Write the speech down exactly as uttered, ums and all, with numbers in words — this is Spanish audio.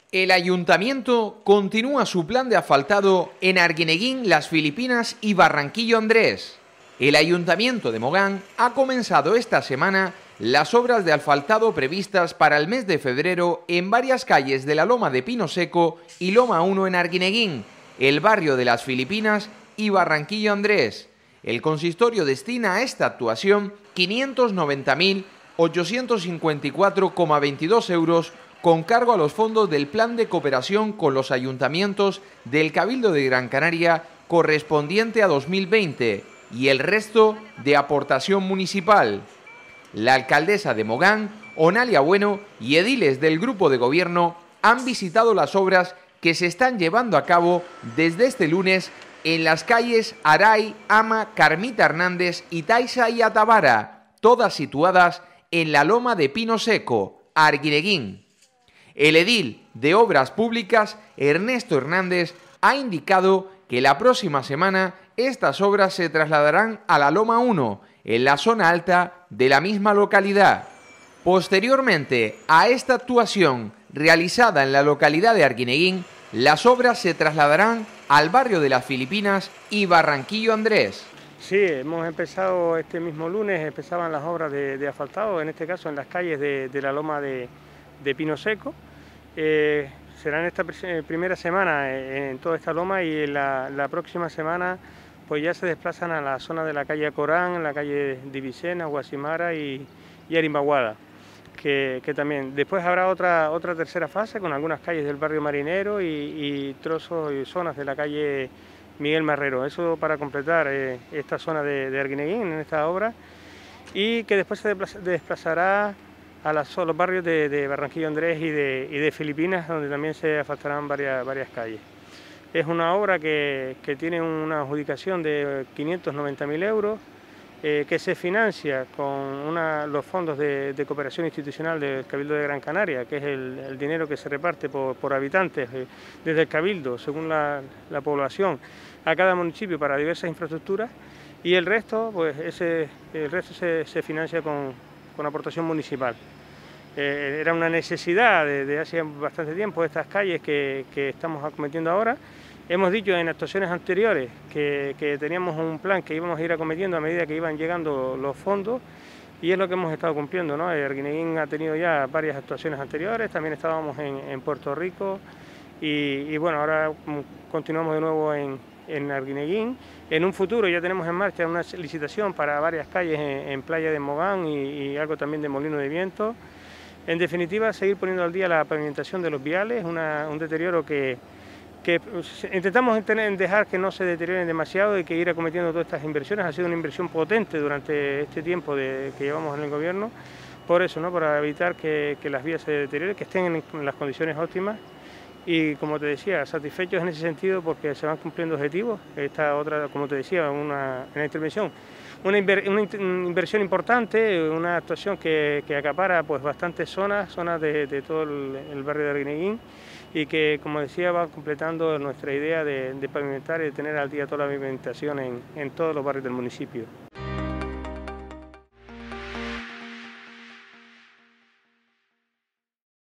El ayuntamiento continúa su plan de asfaltado en Arguineguín, Las Filipinas y Barranquillo Andrés. El ayuntamiento de Mogán ha comenzado esta semana las obras de asfaltado previstas para el mes de febrero en varias calles de la Loma de Pino Seco y Loma uno en Arguineguín, el barrio de Las Filipinas y Barranquillo Andrés. El consistorio destina a esta actuación quinientos noventa mil ochocientos cincuenta y cuatro coma veintidós euros con cargo a los fondos del Plan de Cooperación con los Ayuntamientos del Cabildo de Gran Canaria correspondiente a dos mil veinte y el resto de aportación municipal. La alcaldesa de Mogán, Onalia Bueno, y ediles del grupo de gobierno han visitado las obras que se están llevando a cabo desde este lunes en las calles Aray, Ama, Carmita Hernández, Itaiza y Atavara, todas situadas en la Loma de Pino Seco, Arguineguín. El edil de Obras Públicas, Ernesto Hernández, ha indicado que la próxima semana estas obras se trasladarán a la Loma uno, en la zona alta de la misma localidad. Posteriormente a esta actuación realizada en la localidad de Arguineguín, las obras se trasladarán al barrio de Las Filipinas y Barranquillo Andrés. Sí, hemos empezado este mismo lunes, empezaban las obras de, de asfaltado, en este caso en las calles de, de la Loma de, de Pino Seco. Eh, será en esta primera semana en toda esta loma y en la, la próxima semana pues ya se desplazan a la zona de la calle Corán, la calle Divicena, Guasimara y, y Arimbaguada, que, que también. Después habrá otra, otra tercera fase con algunas calles del barrio Marinero y, y trozos y zonas de la calle Miguel Marrero, eso para completar eh, esta zona de, de Arguineguín en esta obra, y que después se desplazará a, las, a los barrios de, de Barranquillo Andrés y de, y de Filipinas, donde también se asfaltarán varias, varias calles. Es una obra que, que tiene una adjudicación de quinientos noventa mil euros, eh, que se financia con una, los fondos de, de cooperación institucional del Cabildo de Gran Canaria, que es el, el dinero que se reparte por, por habitantes eh, desde el Cabildo, según la, la población, a cada municipio para diversas infraestructuras, y el resto, pues ese, el resto se, se financia con, con aportación municipal. Eh, era una necesidad desde de hace bastante tiempo estas calles que, que estamos acometiendo ahora. Hemos dicho en actuaciones anteriores que, que teníamos un plan que íbamos a ir acometiendo a medida que iban llegando los fondos, y es lo que hemos estado cumpliendo, ¿no? Arguineguín ha tenido ya varias actuaciones anteriores, también estábamos en, en Puerto Rico y, y bueno, ahora continuamos de nuevo en, en Arguineguín. En un futuro ya tenemos en marcha una licitación para varias calles en, en Playa de Mogán y, y algo también de Molino de Viento. En definitiva, seguir poniendo al día la pavimentación de los viales, una, un deterioro que, que intentamos tener, dejar que no se deterioren demasiado y que ir acometiendo todas estas inversiones. Ha sido una inversión potente durante este tiempo de, que llevamos en el gobierno, por eso, ¿no? Para evitar que, que las vías se deterioren, que estén en, en las condiciones óptimas. Y como te decía, satisfechos en ese sentido porque se van cumpliendo objetivos. Esta otra, como te decía, una, en la intervención, una, inver, una inversión importante, una actuación que, que acapara pues bastantes zonas, zonas de, de todo el, el barrio de Arguineguín, y que, como decía, va completando nuestra idea de, de pavimentar y de tener al día toda la pavimentación en, en todos los barrios del municipio.